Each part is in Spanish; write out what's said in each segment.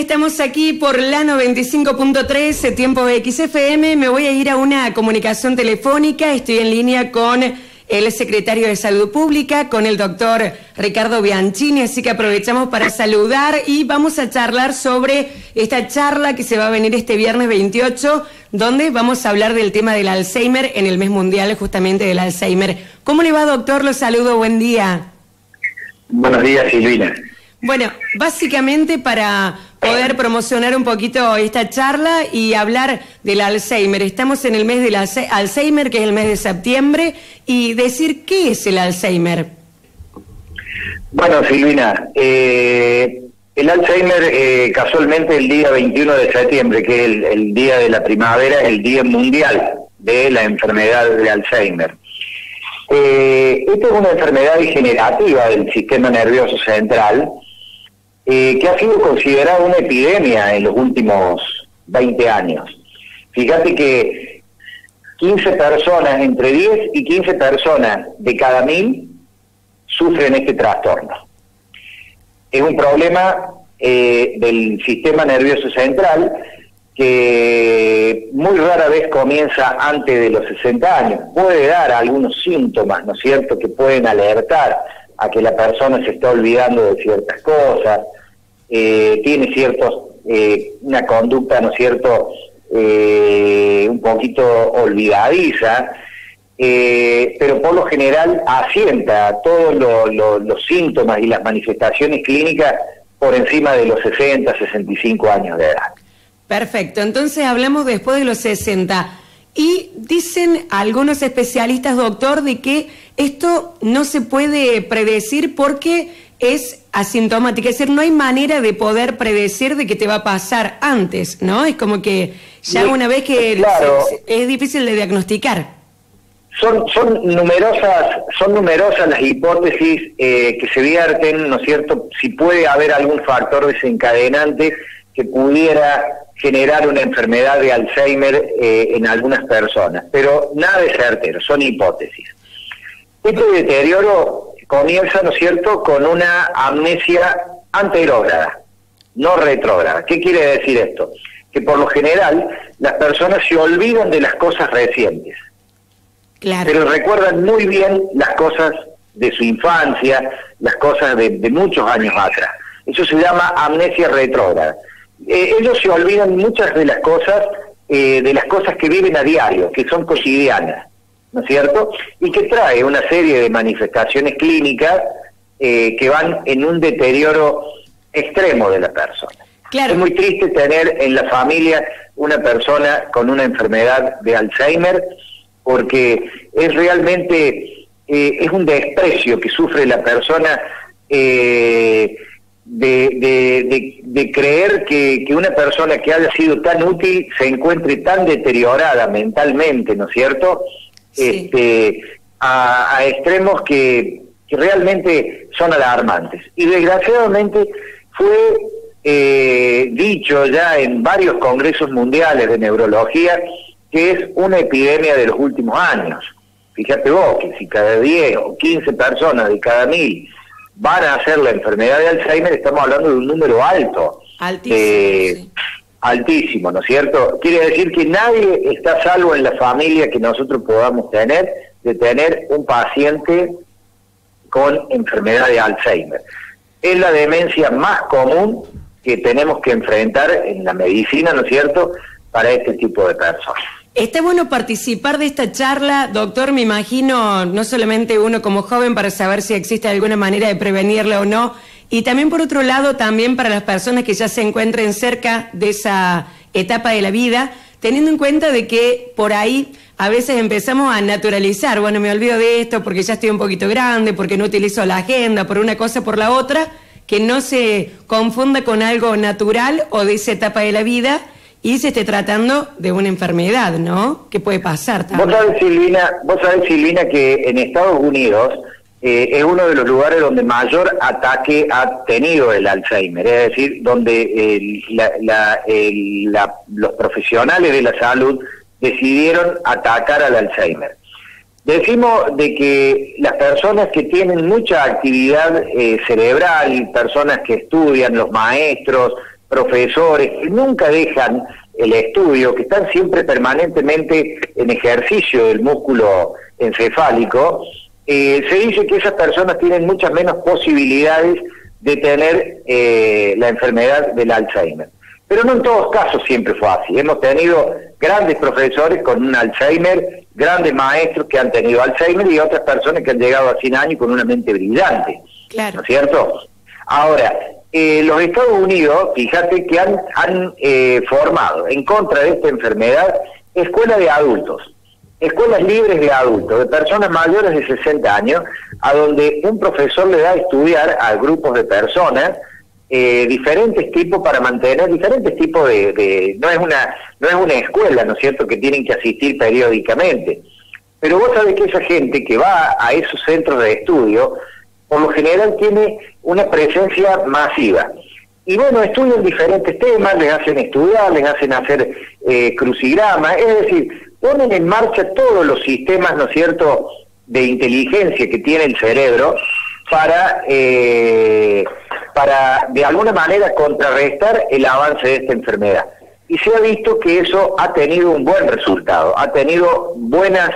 estamos aquí por la 95.3, Tiempo XFM. Me voy a ir a una comunicación telefónica. Estoy en línea con el secretario de Salud Pública, con el doctor Ricardo Bianchini, así que aprovechamos para saludar y vamos a charlar sobre esta charla que se va a venir este viernes 28, donde vamos a hablar del tema del Alzheimer en el mes mundial justamente del Alzheimer. ¿Cómo le va, doctor? Lo saludo, buen día. Buenos días, Silvina. Bueno, básicamente para poder promocionar un poquito esta charla y hablar del Alzheimer. Estamos en el mes del Alzheimer, que es el mes de septiembre, y decir qué es el Alzheimer. Bueno, Silvina, el Alzheimer casualmente el día 21 de septiembre, que es el día de la primavera, es el Día Mundial de la Enfermedad de Alzheimer. Esta es una enfermedad degenerativa del sistema nervioso central, que ha sido considerada una epidemia en los últimos 20 años. Fíjate que 15 personas, entre 10 y 15 personas de cada 1000 sufren este trastorno. Es un problema del sistema nervioso central que muy rara vez comienza antes de los 60 años. Puede dar algunos síntomas, ¿no es cierto?, que pueden alertar a que la persona se está olvidando de ciertas cosas, tiene una conducta, ¿no es cierto?, un poquito olvidadiza, pero por lo general asienta todos los síntomas y las manifestaciones clínicas por encima de los 60, 65 años de edad. Perfecto, entonces hablamos después de los 60. Y dicen algunos especialistas, doctor, de que esto no se puede predecir porque es asintomático, es decir, no hay manera de poder predecir de que te va a pasar antes, ¿no? Es como que ya una vez que claro, es difícil de diagnosticar. Son numerosas las hipótesis que se vierten, ¿no es cierto?, si puede haber algún factor desencadenante que pudiera generar una enfermedad de Alzheimer en algunas personas, pero nada de certero, son hipótesis. Este deterioro comienza, ¿no es cierto?, con una amnesia anterógrada, no retrógrada. ¿Qué quiere decir esto? Que por lo general las personas se olvidan de las cosas recientes, claro, pero recuerdan muy bien las cosas de su infancia, las cosas de muchos años atrás. Eso se llama amnesia retrógrada. Ellos se olvidan muchas de las cosas que viven a diario, que son cotidianas, ¿no es cierto? Y que trae una serie de manifestaciones clínicas que van en un deterioro extremo de la persona. Claro. Es muy triste tener en la familia una persona con una enfermedad de Alzheimer, porque es realmente es un desprecio que sufre la persona de creer que una persona que haya sido tan útil se encuentre tan deteriorada mentalmente, ¿no es cierto? Sí. A extremos que realmente son alarmantes. Y desgraciadamente fue dicho ya en varios congresos mundiales de neurología que es una epidemia de los últimos años. Fíjate vos que si cada 10 o 15 personas de cada 1000 van a hacer la enfermedad de Alzheimer, estamos hablando de un número alto. Altísimo, sí. Altísimo, ¿no es cierto? Quiere decir que nadie está salvo en la familia que nosotros podamos tener, de tener un paciente con enfermedad de Alzheimer. Es la demencia más común que tenemos que enfrentar en la medicina, ¿no es cierto?, para este tipo de personas. Está bueno participar de esta charla, doctor, me imagino, no solamente uno como joven para saber si existe alguna manera de prevenirla o no, y también por otro lado, también para las personas que ya se encuentren cerca de esa etapa de la vida, teniendo en cuenta de que por ahí a veces empezamos a naturalizar, bueno, me olvido de esto porque ya estoy un poquito grande, porque no utilizo la agenda, por una cosa por la otra, que no se confunda con algo natural o de esa etapa de la vida, y se esté tratando de una enfermedad, ¿no?, que puede pasar también. Vos sabés, Silvina, que en Estados Unidos es uno de los lugares donde mayor ataque ha tenido el Alzheimer, es decir, donde los profesionales de la salud decidieron atacar al Alzheimer. Decimos de que las personas que tienen mucha actividad cerebral, personas que estudian, los maestros, profesores que nunca dejan el estudio, que están siempre permanentemente en ejercicio del músculo encefálico, se dice que esas personas tienen muchas menos posibilidades de tener la enfermedad del Alzheimer. Pero no en todos casos siempre fue así. Hemos tenido grandes profesores con un Alzheimer, grandes maestros que han tenido Alzheimer y otras personas que han llegado a 100 años con una mente brillante. Claro. ¿No es cierto? Ahora, los Estados Unidos, fíjate que han formado en contra de esta enfermedad escuelas de adultos, escuelas libres de adultos, de personas mayores de 60 años, a donde un profesor le da a estudiar a grupos de personas diferentes tipos para mantener diferentes tipos no es una escuela, ¿no es cierto?, que tienen que asistir periódicamente. Pero vos sabés que esa gente que va a esos centros de estudio, por lo general tiene una presencia masiva. Y bueno, estudian diferentes temas, les hacen estudiar, les hacen hacer crucigramas, es decir, ponen en marcha todos los sistemas, ¿no es cierto?, de inteligencia que tiene el cerebro para de alguna manera contrarrestar el avance de esta enfermedad. Y se ha visto que eso ha tenido un buen resultado, ha tenido buenos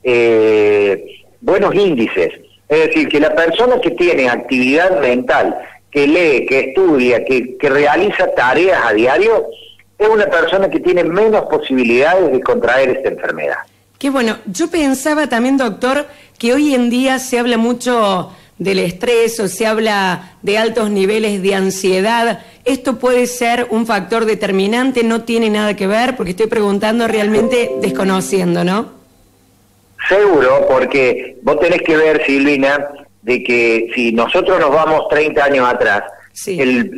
índices. Es decir, que la persona que tiene actividad mental, que lee, que estudia, que realiza tareas a diario, es una persona que tiene menos posibilidades de contraer esta enfermedad. Qué bueno. Yo pensaba también, doctor, que hoy en día se habla mucho del estrés o se habla de altos niveles de ansiedad. ¿Esto puede ser un factor determinante? ¿No tiene nada que ver? Porque estoy preguntando realmente desconociendo, ¿no? Seguro, porque vos tenés que ver, Silvina, de que si nosotros nos vamos 30 años atrás, sí,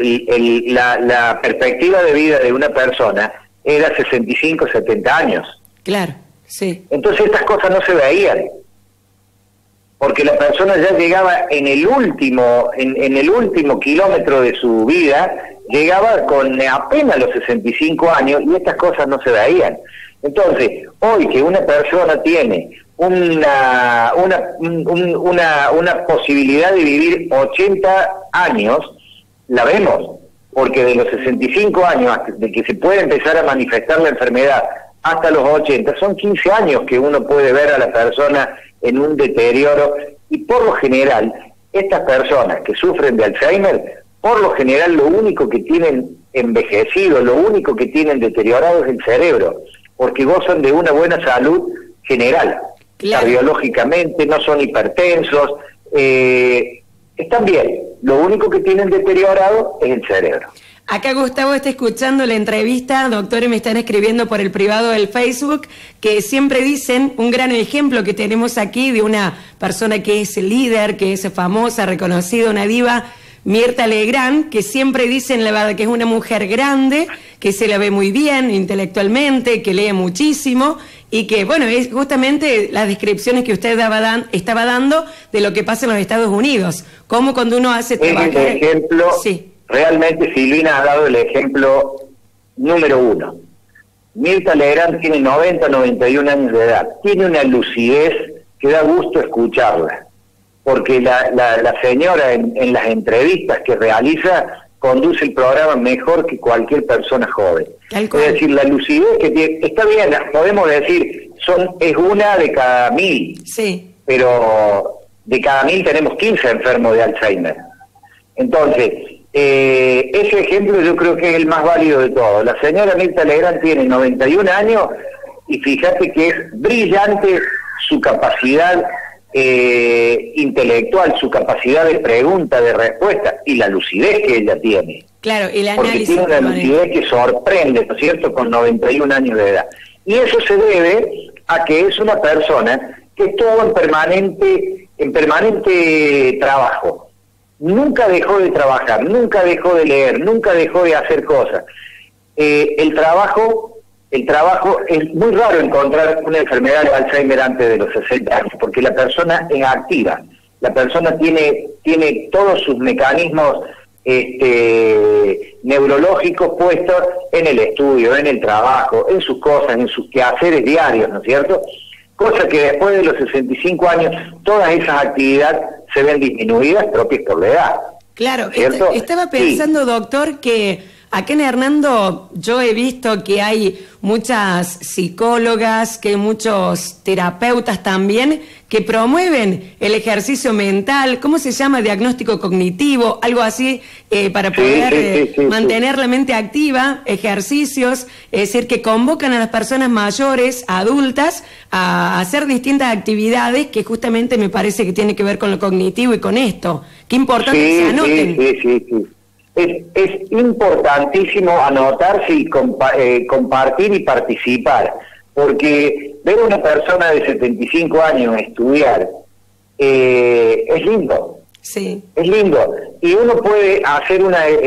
la perspectiva de vida de una persona era 65, 70 años. Claro, sí. Entonces estas cosas no se veían, porque la persona ya llegaba en el último kilómetro de su vida, llegaba con apenas los 65 años y estas cosas no se veían. Entonces, hoy que una persona tiene una posibilidad de vivir 80 años, la vemos, porque de los 65 años de que se puede empezar a manifestar la enfermedad hasta los 80, son 15 años que uno puede ver a la persona en un deterioro, y por lo general, estas personas que sufren de Alzheimer, por lo general lo único que tienen envejecido, lo único que tienen deteriorado es el cerebro, porque gozan de una buena salud general. Claro. Cardiológicamente, no son hipertensos, están bien. Lo único que tienen deteriorado es el cerebro. Acá Gustavo está escuchando la entrevista, doctor, y me están escribiendo por el privado del Facebook, que siempre dicen, un gran ejemplo que tenemos aquí de una persona que es líder, que es famosa, reconocida, una diva, Mirta Legrand, que siempre dicen la verdad que es una mujer grande, que se la ve muy bien intelectualmente, que lee muchísimo y que, bueno, es justamente las descripciones que usted estaba dando de lo que pasa en los Estados Unidos. Cómo cuando uno hace trabajar... Es el ejemplo, sí. Realmente Silvina ha dado el ejemplo número uno. Mirta Legrand tiene 90, 91 años de edad. Tiene una lucidez que da gusto escucharla. Porque la señora en las entrevistas que realiza conduce el programa mejor que cualquier persona joven. Es decir, la lucidez que tiene, está bien, podemos decir, es una de cada 1000, sí, pero de cada 1000 tenemos 15 enfermos de Alzheimer. Entonces, ese ejemplo yo creo que es el más válido de todos. La señora Mirta Legrand tiene 91 años y fíjate que es brillante su capacidad intelectual, su capacidad de pregunta, de respuesta y la lucidez que ella tiene. Claro, el análisis. Porque tiene una lucidez que sorprende, ¿no es cierto?, con 91 años de edad. Y eso se debe a que es una persona que estuvo en permanente trabajo. Nunca dejó de trabajar, nunca dejó de leer, nunca dejó de hacer cosas. El trabajo, es muy raro encontrar una enfermedad de Alzheimer antes de los 60 años, porque la persona es activa, la persona tiene todos sus mecanismos neurológicos puestos en el estudio, en el trabajo, en sus cosas, en sus quehaceres diarios, ¿no es cierto? Cosa que después de los 65 años, todas esas actividades se ven disminuidas propias por la edad. Claro, ¿no estaba pensando, sí, doctor, que Acá en Hernando yo he visto que hay muchas psicólogas, que hay muchos terapeutas también que promueven el ejercicio mental, ¿cómo se llama? Diagnóstico cognitivo, algo así, para poder mantener la mente activa, ejercicios, es decir, que convocan a las personas mayores, adultas, a hacer distintas actividades que justamente me parece que tiene que ver con lo cognitivo y con esto. Qué importante que se anoten. Sí. Es importantísimo anotarse y compartir y participar, porque ver a una persona de 75 años estudiar es lindo. Sí. Es lindo. Y uno puede hacer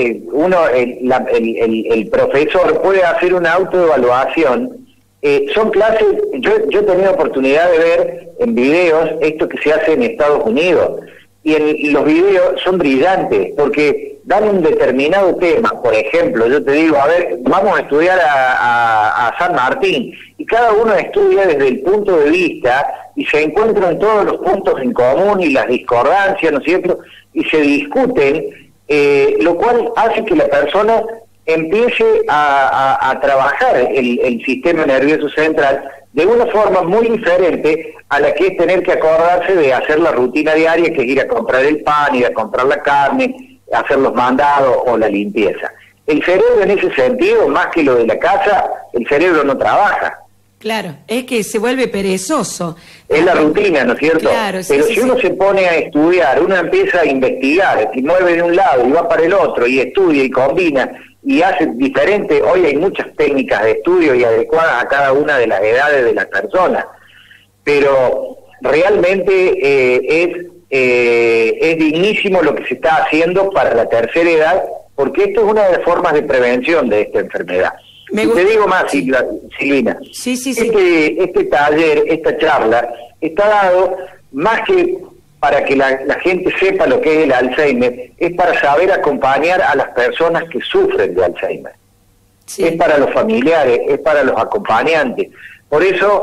el profesor puede hacer una autoevaluación. Son clases, yo he tenido oportunidad de ver en videos esto que se hace en Estados Unidos. Y los videos son brillantes, porque dan un determinado tema. Por ejemplo, yo te digo, a ver, vamos a estudiar a San Martín, y cada uno estudia desde el punto de vista, y se encuentran todos los puntos en común y las discordancias, ¿no es cierto?, y se discuten, lo cual hace que la persona empiece a trabajar el sistema nervioso central de una forma muy diferente a la que es tener que acordarse de hacer la rutina diaria, que es ir a comprar el pan, ir a comprar la carne, hacer los mandados o la limpieza. El cerebro en ese sentido, más que lo de la casa, el cerebro no trabaja. Claro, es que se vuelve perezoso. Es la rutina, ¿no es cierto? Claro, sí, pero sí, si uno se pone a estudiar, uno empieza a investigar, y mueve de un lado y va para el otro, y estudia y combina, y hace diferente. Hoy hay muchas técnicas de estudio y adecuadas a cada una de las edades de las personas, pero realmente es dignísimo lo que se está haciendo para la tercera edad, porque esto es una de las formas de prevención de esta enfermedad. Y te digo más, Silvina, sí. Este taller, esta charla, está dado más que para que la gente sepa lo que es el Alzheimer, es para saber acompañar a las personas que sufren de Alzheimer. Sí. Es para los familiares, es para los acompañantes. Por eso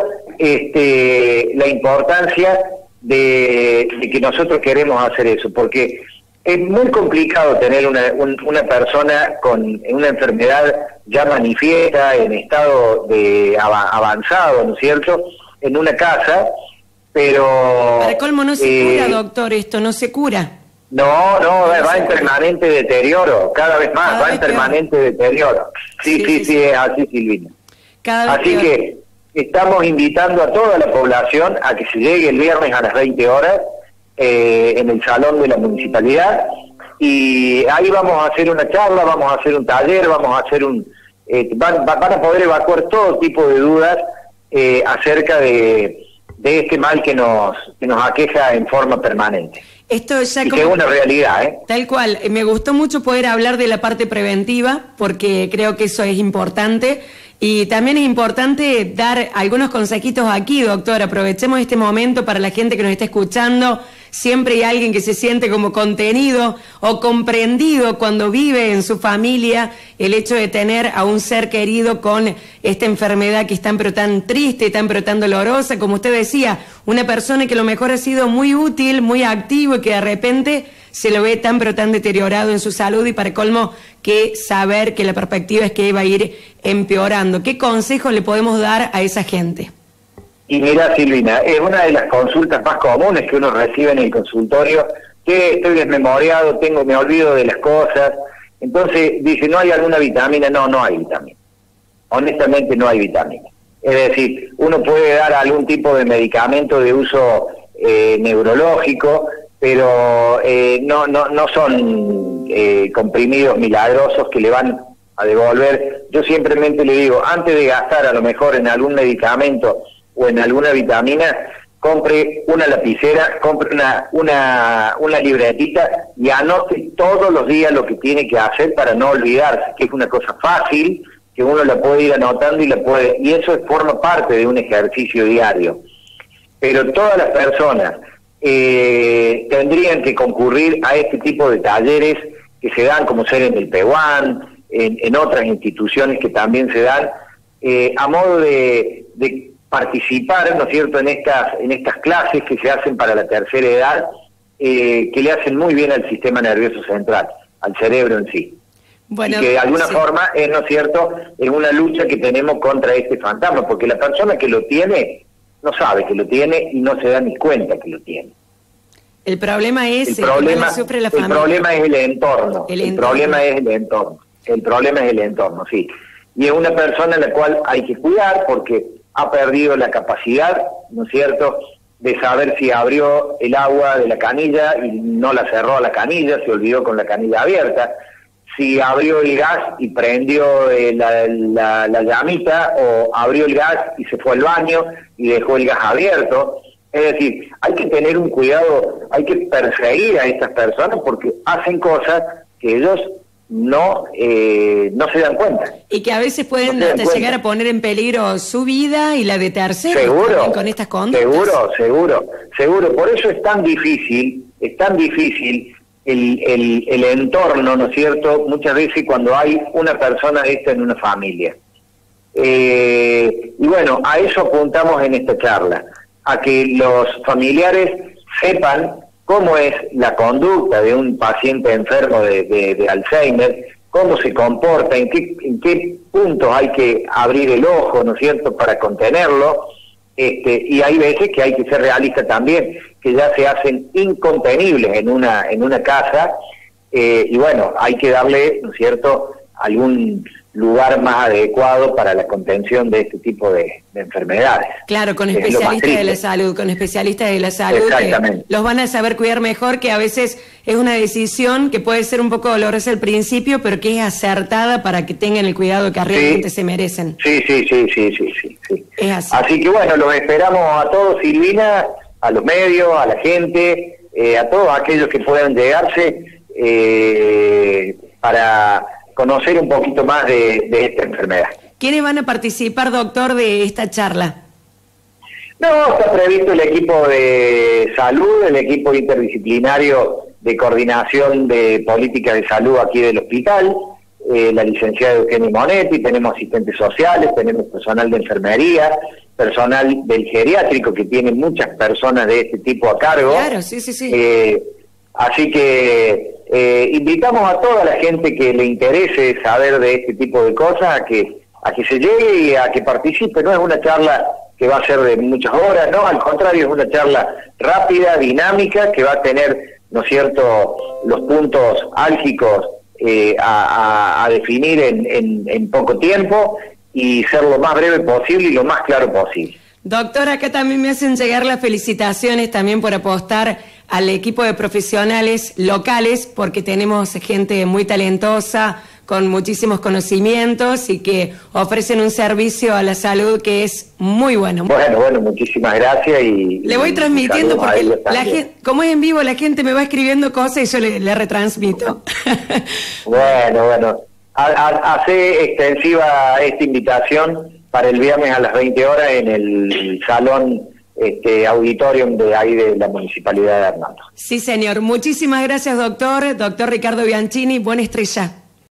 la importancia de que nosotros queremos hacer eso, porque es muy complicado tener una persona con una enfermedad ya manifiesta, en estado de avanzado, ¿no es cierto?, en una casa. Pero para colmo no se cura, doctor, esto no se cura. No, va en permanente deterioro, cada vez más, va en permanente deterioro. Sí, es así, Silvina. Así que estamos invitando a toda la población a que se llegue el viernes a las 20 horas en el salón de la municipalidad, y ahí vamos a hacer una charla, vamos a hacer un taller, vamos a hacer van a poder evacuar todo tipo de dudas acerca de este mal que nos aqueja en forma permanente. Esto ya y que es una realidad, ¿eh? Tal cual. Me gustó mucho poder hablar de la parte preventiva, porque creo que eso es importante. Y también es importante dar algunos consejitos aquí, doctor. Aprovechemos este momento para la gente que nos está escuchando. Siempre hay alguien que se siente como contenido o comprendido cuando vive en su familia el hecho de tener a un ser querido con esta enfermedad que es tan pero tan triste, tan pero tan dolorosa. Como usted decía, una persona que a lo mejor ha sido muy útil, muy activo, y que de repente se lo ve tan pero tan deteriorado en su salud, y para colmo que saber que la perspectiva es que iba a ir empeorando. ¿Qué consejo le podemos dar a esa gente? Y mira, Silvina, es una de las consultas más comunes que uno recibe en el consultorio, que estoy desmemoriado, me olvido de las cosas. Entonces dice, ¿no hay alguna vitamina? No hay vitamina. Honestamente no hay vitamina. Es decir, uno puede dar algún tipo de medicamento de uso neurológico, pero no son comprimidos milagrosos que le van a devolver. Yo simplemente le digo, antes de gastar a lo mejor en algún medicamento o en alguna vitamina, compre una lapicera, compre una libretita y anote todos los días lo que tiene que hacer para no olvidarse, que es una cosa fácil, que uno la puede ir anotando y eso forma parte de un ejercicio diario. Pero todas las personas tendrían que concurrir a este tipo de talleres que se dan, como ser en el PEUAN, en otras instituciones que también se dan, a modo de participar, ¿no es cierto?, en estas clases que se hacen para la tercera edad, que le hacen muy bien al sistema nervioso central, al cerebro en sí. Bueno, y que de alguna sí. forma es, ¿no es cierto?, es una lucha que tenemos contra este fantasma, porque la persona que lo tiene no sabe que lo tiene y no se da ni cuenta que lo tiene. El problema es El problema, sufre la el familia. problema es el entorno. El problema es el entorno. El problema es el entorno, sí. Y es una persona a la cual hay que cuidar porque ha perdido la capacidad, ¿no es cierto?, de saber si abrió el agua de la canilla y no la cerró a la canilla, se olvidó con la canilla abierta, si abrió el gas y prendió la llamita, o abrió el gas y se fue al baño y dejó el gas abierto. Es decir, hay que tener un cuidado, hay que perseguir a estas personas porque hacen cosas que ellos no se dan cuenta. Y que a veces pueden hasta llegar a poner en peligro su vida y la de terceros. Seguro, con estas conductas. Seguro. Por eso es tan difícil el entorno, ¿no es cierto?, muchas veces cuando hay una persona de esta en una familia. Y bueno, a eso apuntamos en esta charla, a que los familiares sepan cómo es la conducta de un paciente enfermo de Alzheimer, cómo se comporta, en qué puntos hay que abrir el ojo, ¿no es cierto?, para contenerlo, y hay veces que hay que ser realista también, que ya se hacen incontenibles en una casa, y bueno, hay que darle, ¿no es cierto?, algún lugar más adecuado para la contención de este tipo de enfermedades. Claro, con especialistas de la salud, que los van a saber cuidar mejor, que a veces es una decisión que puede ser un poco dolorosa al principio, pero que es acertada para que tengan el cuidado que realmente se merecen. Sí. Es así. Así que bueno, los esperamos a todos, Silvina, a los medios, a la gente, a todos aquellos que puedan llegarse para conocer un poquito más de esta enfermedad. ¿Quiénes van a participar, doctor, de esta charla? No, está previsto el equipo de salud, el equipo interdisciplinario de coordinación de políticas de salud aquí del hospital, la licenciada Eugenia Monetti, tenemos asistentes sociales, tenemos personal de enfermería, personal del geriátrico, que tiene muchas personas de este tipo a cargo. Claro, sí. Así que invitamos a toda la gente que le interese saber de este tipo de cosas a que se llegue y a que participe. No es una charla que va a ser de muchas horas, no, al contrario, es una charla rápida, dinámica, que va a tener, ¿no es cierto?, los puntos álgicos a definir en poco tiempo y ser lo más breve posible y lo más claro posible. Doctor, acá también me hacen llegar las felicitaciones también por apostar al equipo de profesionales locales, porque tenemos gente muy talentosa, con muchísimos conocimientos y que ofrecen un servicio a la salud que es muy bueno. Bueno, muchísimas gracias y le voy transmitiendo porque la gente, como es en vivo, la gente me va escribiendo cosas y yo le retransmito. Bueno, hace extensiva esta invitación para el viernes a las 20 horas en el salón auditorium de ahí de la Municipalidad de Hernando. Sí, señor. Muchísimas gracias, doctor. Doctor Ricardo Bianchini, buena estrella.